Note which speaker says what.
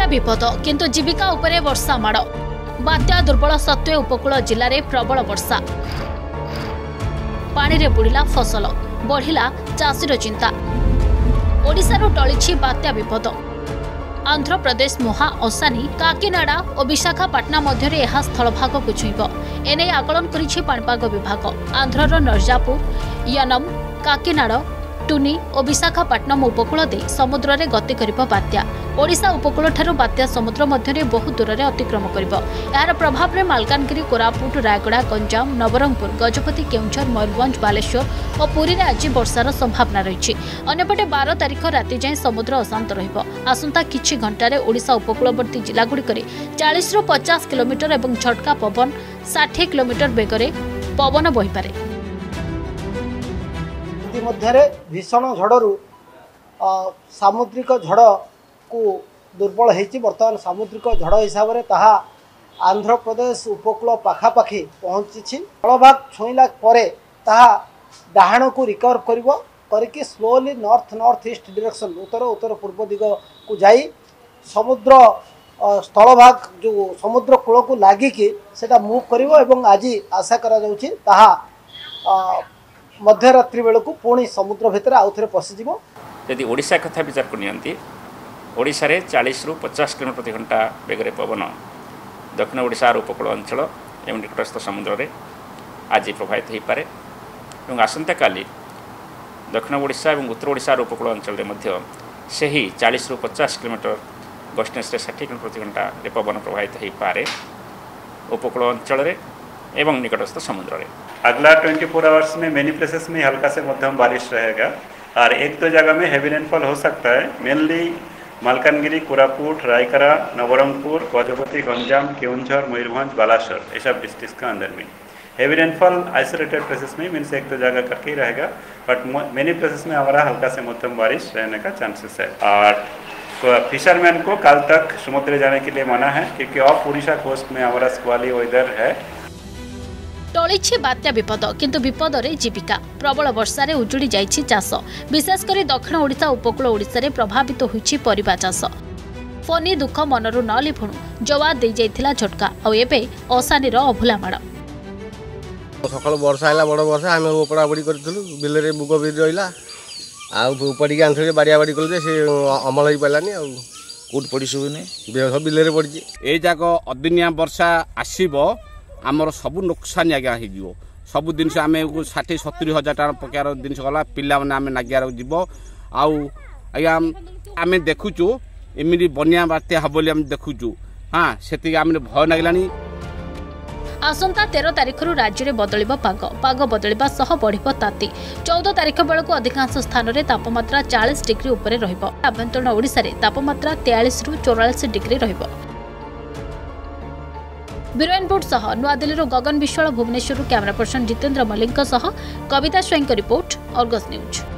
Speaker 1: विपद किंतु जीविका उपरे वर्षा माड़ बात्या दुर्बल सत्वे उपकूल जिले में प्रबल वर्षा पानी रे बुड़िला फसल बढ़िला चाषीर चिंता ओडिशारू टळिछि बात्या विपद आंध्र प्रदेश मुहा असानी काकीनाडा और विशाखापाटना मध्य यह स्थलभाग को छुईब एने आकलन करिछि पाणीपाग विभाग आंध्रर नरजापुर यनम काकीनाड टुनी और विशाखापाटनम उपकूल दे समुद्र रे गति करिब बात्या ओडिशा उपकूल ठारू बात्या समुद्र मध्य बहु दूर में अतिक्रम करिब यार प्रभाव में मालकानगिरी कोरापुट रायगड़ा गंजाम नवरंगपुर गजपति केउंझर मयूरभंज बालेश्वर और पुरी में आज वर्षार संभावना रही अन्यपटे 12 तारिख राति जाए समुद्र अशांत रहिबो आसंता किछि घंटारे ओडिशा उपकूलवर्ती जिलागुड़िक 40 ରୁ 50 किलोमीटर और झटका पवन 60 किलोमीटर बेगरे पवन बहिपारे
Speaker 2: भीषण झड़ू सामुद्रिक झड़ को दुर्बल होती बर्तमान सामुद्रिक झड़ हिसाब से ताहा आंध्र प्रदेश उपकूल पाखापाखि पहुँची स्थलभाग छुईला डाहाण को रिकवर करके slowly north north east direction उत्तर उत्तर पूर्व दिग को जाई समुद्र स्थलभाग जो समुद्र कूल को लागिकी सेटा मूव करिवो एवं आज आशा करा जाउछि ताहा मध्यरात्रि बेलू पुणी समुद्र भितर आउ थे पशिज
Speaker 3: यदि ओडिशा कथा विचार करनी ओडिशा रे 40 ରୁ 50 किलोमीटर प्रति घंटा बेगरे पवन दक्षिण ओडिशार उपकूल अंचल एवं निकटस्थ समुद्र रे आज प्रभावित हो पारे और आसंता काली दक्षिण ओडिशा और उत्तर ओडिशार उपकूल अंचल से ही 40 ରୁ 50 किलोमीटर गस्टनेस 60 किलोमीटर प्रति घंटा रे पवन प्रभावित हो पारे उपकूल अंचल एवं निकटस्थ समुद्र रे।
Speaker 4: अगला 24 आवर्स में मेनी प्लेसेस में हल्का से मध्यम बारिश रहेगा और एक दो जगह में हेवी रेनफॉल हो सकता है। मेनली मालकानगिरी कोरापुट रायगड़ा नवरंगपुर गजपति गंजाम केउंझर मयूरभंज बालासोर ये सब डिस्ट्रिक्ट का अंदर में हेवी रेनफॉल आइसोलेटेड प्लेसेस में मीन्स एक दो जगह करके ही रहेगा बट मेनी प्लेसेस में हमारा हल्का से मध्यम बारिश रहने का चांसेस है। और फिशरमैन को कल तक समुद्र जाने के लिए मना है क्योंकि ऑफ उड़ीसा कोस्ट में हमारा स्क्वाली वेदर है।
Speaker 1: टळिछि बात्या विपद किंतु विपद रे जीविका प्रबल वर्षा रे उजुड़ी जाइछि चाष विशेषकर दक्षिण ओडिशा उपकूल ओडिशा रे प्रभावित होइछि परिबा चाष फनी दुख मनरु न लिभुणु जवाब दे जाइथिला झटका आ एबे असानीर अभुला माड़
Speaker 5: सकाळ वर्षा आइला बड़ वर्षा आमे उपड़ा बड़ी करथलु बिले रे बुग भी रहिला आ उपड़ी के आंथरे बाड़िया बाड़ी कल जे से अमल होई पालानी आ
Speaker 6: कोट पड़ी सुबने
Speaker 5: बेह बिले रे पड़ी
Speaker 6: ए जाको अदिनिया वर्षा आसीबो आमर सबू नुकसान आज्ञा हो सब जिन आम 60-70 हजार टाँग प्रकार जिन गला पिला आम नागियार जीव आज्ञा आम देखुचु एमती बनिया बात्या हम बोली देखुचु हाँ से आम भय लगला।
Speaker 1: आसंता 13 तारिख राज्य में बदलिब पाग बदलिबा सह बढ़िब ताती 14 तारिख बेलू अधिकांश स्थान में तापमात्रा 40 डिग्री उपरे रहिब आभ्यंतरीण ओडिशा रे तापमात्रा 43 ରୁ 44 डिग्री रहिब। बिरोइनपुर सह Nua Delhi Gagan Biswal Bhubaneswar camera person Jitendra Mallick Kabita Swain report Argus news.